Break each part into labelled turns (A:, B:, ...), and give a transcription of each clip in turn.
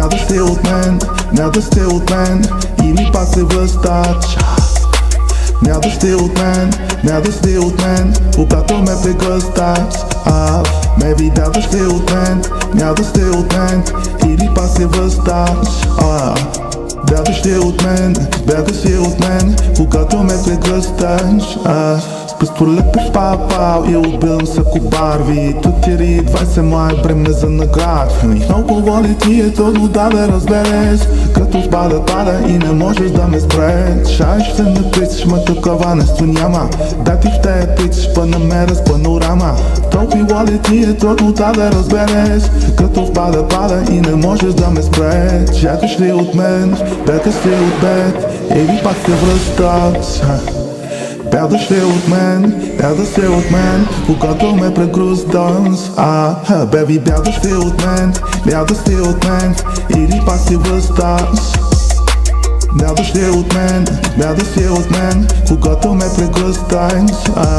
A: да сте от мен, няма да сте от мен, или пак се възтач. Няма да сте от мен, няма да сте от мен, когато ме прегръсташ. Maybe няма да сте от мен, няма да сте от мен, или пак се възтач. Бягаш от мен, бягаш от мен, когато ме прегръсташ. С пистолет през пал и отбивам с кобарви. Тутири 20 май, време за наградви. Много воли ти е трудно да ме разбереш, като пада и не можеш да ме спреш. Ще се написаш, ма такова нещо няма. Да ти в тея пичаш, па намеря с панорама. Толкова воли ти е трудно да ме разбереш, като пада и не можеш да ме спреш. Бягаш ли от мен, бягаш ли от мен, или пак се връщаш. Бягаш ли от мен, бягаш ли от мен, когато ме прегръсташ. Беби, бягаш ли от мен, бягаш ли от мен, или пак се връщаш. Бягаш ли от мен, бягаш ли от мен, когато ме прегръсташ.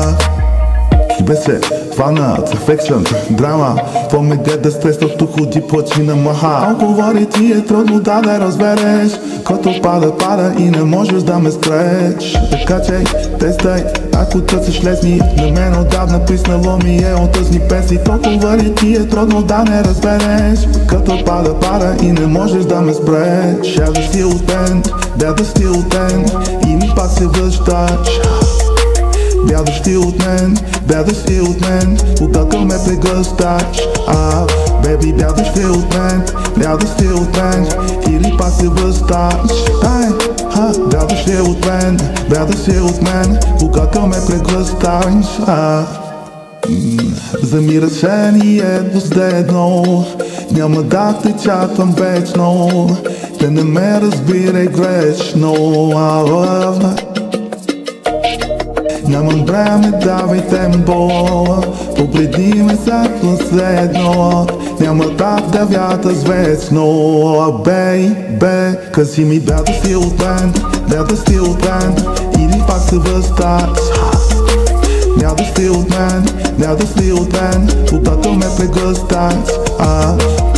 A: Беше фанат, фекшън, драма, какво ме гледа стрес, като ходи плачи на маха. Малко говори ти е трудно да ме разбереш, като пада и не можеш да ме спреш. Така че тестай, ако търсиш лесни, на мен отдавна писнало ми е от тъжни песни. Толкова говори ти е трудно да не разбереш, като пада и не можеш да ме спреш. Бягаш ли от мен, бягаш ли от мен, или пак се връщаш. Бягаш ли от мен, бягаш ли от мен, когато ме прегръсташ. Беби, бягаш ли от мен, бягаш ли от мен, или пак се връщаш. Бягаш ли от мен, бягаш ли от мен, когато ме прегръсташ. За ми решение последно, няма да те чакам вечно, те не ме разбирай грешно. Нямам време, давай темпо, погледни ме за последно, няма да вдавята звездно. Бейбе, кажи ми бягаш ли от мен, бягаш ли от мен, или пак се въсташ. Бягаш ли от мен, бягаш ли от мен, когато ме прегръсташ.